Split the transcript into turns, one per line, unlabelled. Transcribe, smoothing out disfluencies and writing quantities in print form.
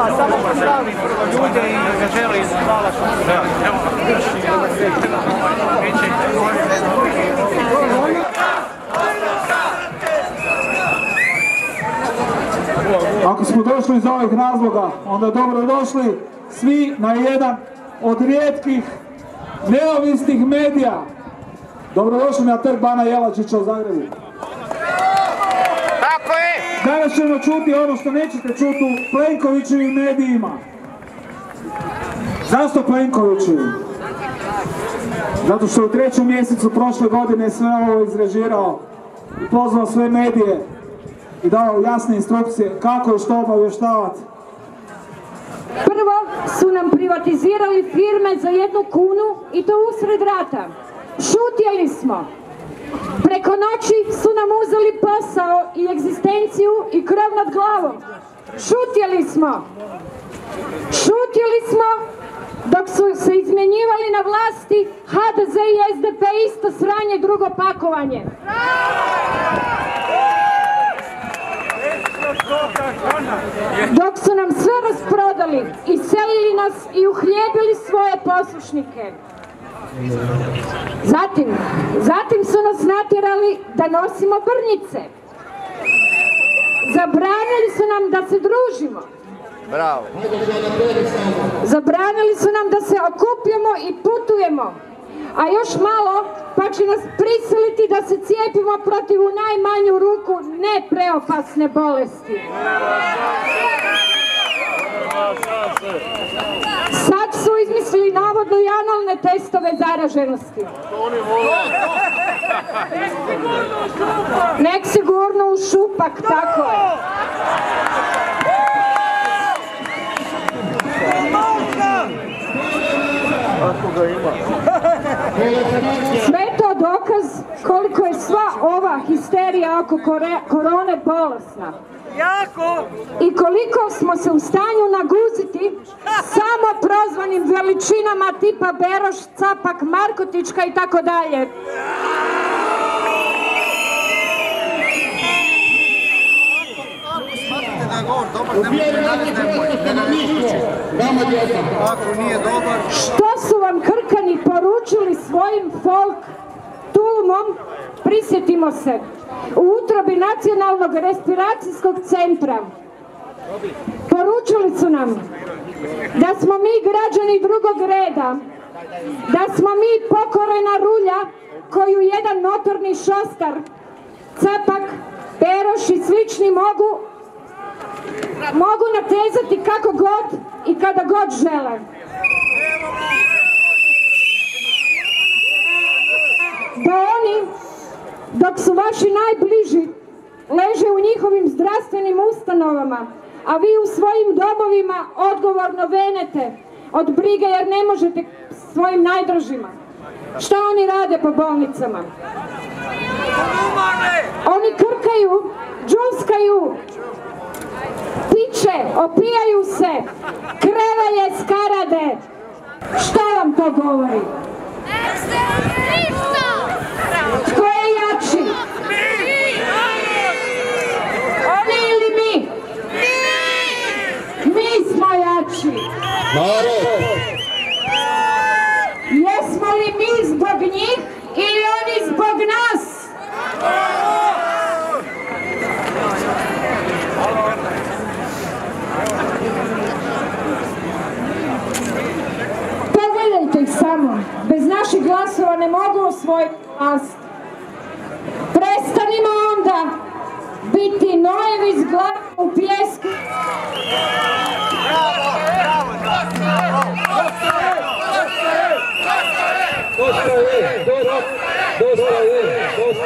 samo postavi ljude i zaželi hvala što
Ako smo došli iz ovih razloga, onda dobro došli svi na jedan od rijetkih neovisnih medija. Dobrodošli na Trg bana Jelačića u Zagrebu.
Tako je!
Danas ćemo čuti ono što nećete čuti u Plenkovićevim medijima. Zašto Plenkovićevi? Zato što u 3. mjesecu prošle godine sve ovo izrežirao i pozvao sve medije i dao jasne instrukcije kako i što obavještavati.
Prvo su nam privatizirali firme za 1 kunu i to usred rata. Šutjeli smo. Preko noći su nam uzeli posao i egzistenciju i krov nad glavom. Šutjeli smo. Šutjeli smo dok su se izmjenjivali na vlasti HDZ i SDP, isto sranje, drugo pakovanje. Dok su nam sve rasprodali, iselili nas i uhljebili svoje poslušnike. Zatim su nas natjerali da nosimo brnjice. Zabranili su nam da se družimo.
Bravo.
Zabranili su nam da se okupljamo i putujemo. A još malo pa će nas prisiliti da se cijepimo protiv u najmanju ruku nepreopasne bolesti. Sad su izmislili navodno i analne testove zaraženosti. Nek se gurnu u šupak, tako je. Sve je to dokaz koliko je sva ova histerija oko korone bolesna. I koliko smo se u stanju naguziti samo prozvanim veličinama tipa Beroš, Capak, Markotička i tako dalje. Što su vam Krkani poručili svojim folk tulumom, prisjetimo se, u utrobi Nacionalnog respiracijskog centra. Poručili su nam da smo mi građani drugog reda, da smo mi pokorena rulja koju jedan notorni šostar, Capak, Beroš i slični mogu natezati kako god i kada god žele. Da oni, dok su vaši najbliži, leže u njihovim zdravstvenim ustanovama, a vi u svojim domovima odgovorno venete od brige jer ne možete svojim najdražima. Šta oni rade po bolnicama? Oni krkaju, džuskaju, piče, opijaju se, krevelje, skarade. Šta vam to govori? Tko je jači? Oni ili mi? Mi smo jači. Jesmo li mi zbog njih ili oni zbog nas? Pogledajte ih samo. Bez naših glasova ne mogu osvojiti vlast. Prestanimo onda biti nojevi s glavom u pijesku.
Dosta je.